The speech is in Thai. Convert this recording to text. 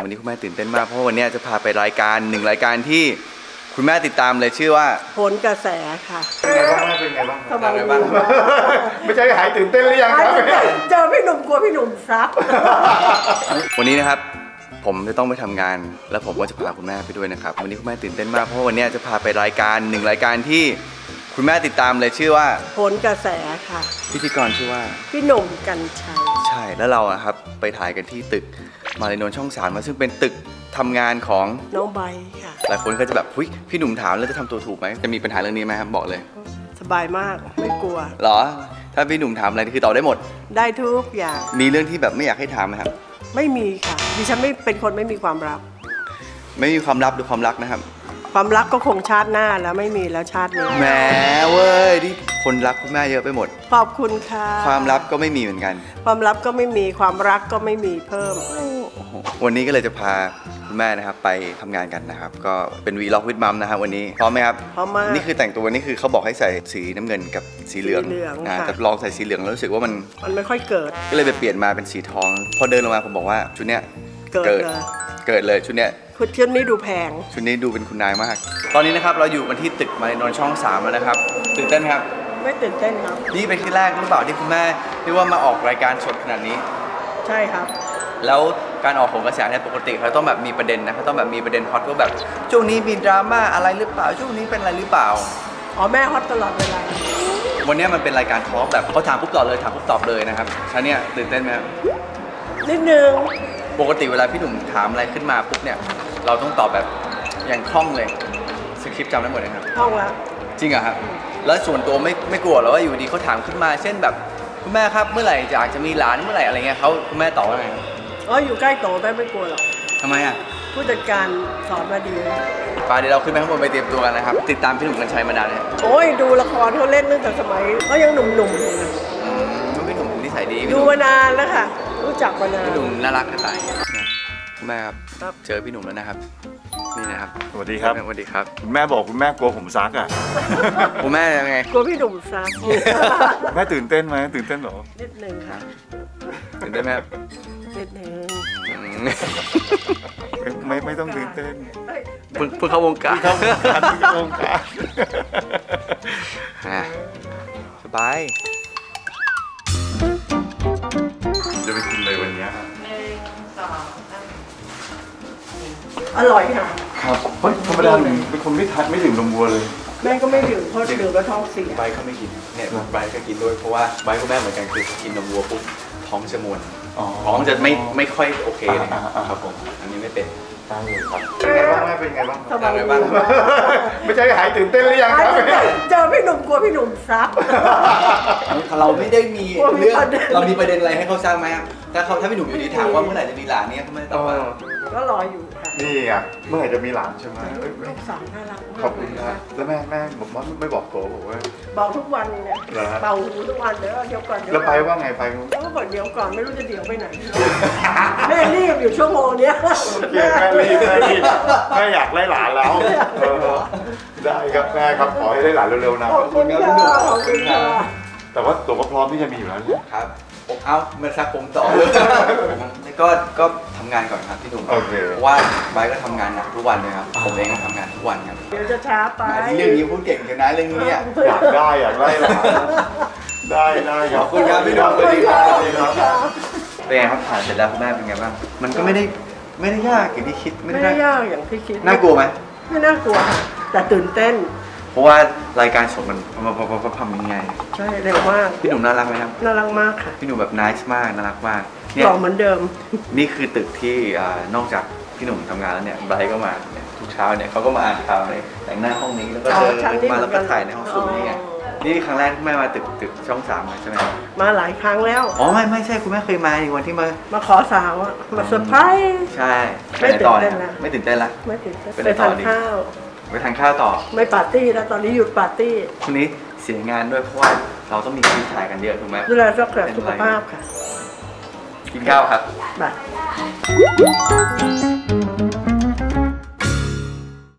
วันนี้คุณแม่ตื่นเต้นมากเพราะวันนี้จะพาไปรายการหนึ่งรายการที่คุณแม่ติดตามเลยชื่อว่าโหนกระแสค่ะเป็นไงบ้างเป็นไงบ้างสบายดีไม่ใช่หายตื่นเต้นหรือยังครับเจอพี่หนุ่มกลัวพี่หนุ่มซับวันนี้นะครับผมจะต้องไปทำงานแล้วผมก็จะพาคุณแม่ไปด้วยนะครับวันนี้คุณแม่ตื่นเต้นมากเพราะวันนี้จะพาไปรายการหนึ่งรายการที่คุณแม่ติดตามเลยชื่อว่าโหนกระแสค่ะพิธีกรชื่อว่าพี่หนุ่มกัญชัยใช่แล้วเราครับไปถ่ายกันที่ตึกมาริโนช่อง3มาซึ่งเป็นตึกทำงานของน้องใบค่ะหลายคนก็จะแบบพี่หนุ่มถามแล้วจะทำตัวถูกไหมจะมีปัญหาเรื่องนี้ไหมครับบอกเลยสบายมากไม่กลัวหรอถ้าพี่หนุ่มถามอะไรคือตอบได้หมดได้ทุกอย่างมีเรื่องที่แบบไม่อยากให้ถามไหมครับไม่มีค่ะดิฉันไม่เป็นคนไม่มีความรักไม่มีความลับหรือความรักนะครับความรักก็คงชาติหน้าแล้วไม่มีแล้วชาตินี้แหมเว้ยที่คนรักคุณแม่เยอะไปหมดขอบคุณค่ะความลับก็ไม่มีเหมือนกันความลับก็ไม่มีความรักก็ไม่มีเพิ่มวันนี้ก็เลยจะพาคุณแม่นะครับไปทำงานกันนะครับก็เป็นวีล็อกวิดมัมนะครับวันนี้พร้อมไหมครับพร้อมมากนี่คือแต่งตัวนี่คือเขาบอกให้ใส่สีน้ำเงินกับสีเหลืองแต่ลองใส่สีเหลืองแล้วรู้สึกว่ามันไม่ค่อยเกิดก็เลยไปเปลี่ยนมาเป็นสีทองพอเดินลงมาผมบอกว่าชุดเนี้ยเกิดเลยชุดเนี้ยชุดนี้ดูแพงชุดนี้ดูเป็นคุณนายมากตอนนี้นะครับเราอยู่กันที่ตึกมาริโนช่อง3แล้วนะครับตื่นเต้นครับไม่ตื่นเต้นครับนี่เป็นที่แรกหรือเปล่าที่คุณแม่เรียกว่ามาออกรายการสดขนาดนี้ใช่ครับแล้วการออกของกระแสเนี่ยปกติเขาต้องแบบมีประเด็นนะเขาต้องแบบมีประเด็นฮอตว่าแบบช่วงนี้มีดราม่าอะไรหรือเปล่าช่วงนี้เป็นอะไรหรือเปล่าอ๋อแม่ฮอตตลอดเวลาวันนี้มันเป็นรายการทอล์กแบบเขาถามปุ๊บตอบเลยถามปุ๊บตอบเลยนะครับฉันเนี่ยตื่นเต้นไหมครับนิดนึงปกติเวลาพี่หนุ่มถามอะไรขึ้นมาปุ๊บเนี่ยเราต้องตอบแบบอย่างคล่องเลยสคริปต์จำได้หมดเลยครับคล่องแล้วจริงเหรอครับแล้วส่วนตัวไม่กลัวหรอว่าอยู่ดีเขาถามขึ้นมาเช่นแบบคุณแม่ครับเมื่อไหร่อยากจะมีหลานเมื่อไหร่อะไรเงี้ยเขาคุณแม่ตอบว่าไงอ๋ออยู่ใกล้โตแม่ไม่กลัวหรอกทำไมอ่ะผู้จัดการสอนมาดีป่าเดี๋ยวเราขึ้นไปข้างบนไปเตรียมตัวกันนะครับติดตามพี่หนุ่มกัญชัยมานานเลยโอ้ยดูละครเขาเล่นตั้งแต่สมัยเขายังหนุ่มๆอยู่เลยพี่หนุ่มนิสัยดีดูมานานแล้วค่ะรู้จักมานานพี่หนุ่มน่ารักกระต่ายคุณแม่ครับเจอพี่หนุ่มแล้วนะครับนี่นะครับสวัสดีครับสวัสดีครับคุณแม่บอกคุณแม่กลัวผมซักอ่ะคุณแม่ยังไงกลัวพี่หนุ่มซักแม่ตื่นเต้นไหมตื่นเต้นหรอนิดนึงค่ะตื่นเต้นไหมนิดนึงไม่ต้องตื่นเต้นเพิ่งเข้าวงการสบายจะไปกินอะไรวันนี้ครับอร่อยค่ะครับเฮ้ยธรรมดาเป็นคนไม่ดื่มนมวัวเลยแม่ก็ไม่ดื่มเพราะดื่มแล้วท้องเสียใบเขาไม่กินเนี่ยใบก็กินด้วยเพราะว่าใบก็แม่เหมือนกันคือกินนมวัวปุ๊บท้องจะมวนท้องจะไม่ค่อยโอเคเลยครับผมอันนี้ไม่เป็นตั้งอยู่ครับเป็นไงบ้างแม่เป็นไงบ้างสบายดีไม่ใช่หายตื่นเต้นหรือยังครับเจอพี่หนุ่มกลัวพี่หนุ่มซับเราไม่ได้มีเรื่องเรามีประเด็นอะไรให้เขาสร้างไหมครับถ้าพี่หนุ่มอยู่ดีถามว่าเมื่อไหร่จะมีหลานเนี่ยเขาไม่ตอบว่าก็รออยู่นี่ไงเมื่อไหร่จะมีหลานใช่ไหมลูกสาวน่ารักขอบคุณนะแล้วแม่บอกว่าไม่บอกโตบอกว่าบอกทุกวันเนี่ยเป่าหูทุกวันเดี๋ยวก่อนแล้วไปว่าไงไปแล้วก็บอกเดี๋ยวก่อนไม่รู้จะเดี๋ยวไปไหนแม่รีบอยู่ชั่วโมงเนี้ยแม่รีบแม่อยากได้หลานแล้วได้ครับแม่ครับขอให้ได้หลานเร็วๆนะขอบคุณค่ะแต่ว่าตัวก็พร้อมที่จะมีอยู่แล้วครับเอาเมื่อสักผมต่อก็ทำงานก่อนครับพี่หนุ่มเพราะว่าไบก็ทำงานหนักทุกวันเลยครับผมเองก็ทำงานทุกวันครับเดี๋ยวจะช้าไปเรื่องนี้พูดเก่งกันนะเรื่องนี้อยากได้หลานได้ขอบคุณครับพี่หนุ่มสวัสดีครับเป็นไงครับผ่านเสร็จแล้วคุณแม่เป็นไงบ้างมันก็ไม่ได้ยากอย่างที่คิดไม่ได้ยากอย่างที่คิดน่ากลัวไหมไม่น่ากลัวแต่ตื่นเต้นเพราะว่ารายการสดมันทำยังไงใช่เร็วมากพี่หนุ่มน่ารักไหมครับน่ารักมากค่ะพี่หนุ่มแบบน่ารักมากน่ารักมากหล่อเหมือนเดิมนี่คือตึกที่นอกจากพี่หนุ่มทำงานแล้วเนี่ยไบรท์ก็มาทุกเช้าเนี่ยเขาก็มาอ่านข่าวเลยแต่งหน้าห้องนี้แล้วก็เดินมาแล้วก็ถ่ายในห้องสูงนี่ไงนี่ครั้งแรกที่แม่มาตึกช่อง3ใช่ไหมมาหลายครั้งแล้วอ๋อไม่ใช่คุณแม่เคยมาในวันที่มาขอสาวมาเซอร์ไพรส์ใช่ไม่ตื่นเต้นละไม่ตื่นเต้นละไปทานข้าวไปทานข้าวต่อไม่ปาร์ตี้แล้วตอนนี้หยุดปาร์ตี้วันนี้เสียงานด้วยเพราะว่าเราต้องมีคิวถ่ายกันเยอะถูกไหมดูแลรักษาสุขภาพค่ะกินข้าวครับไป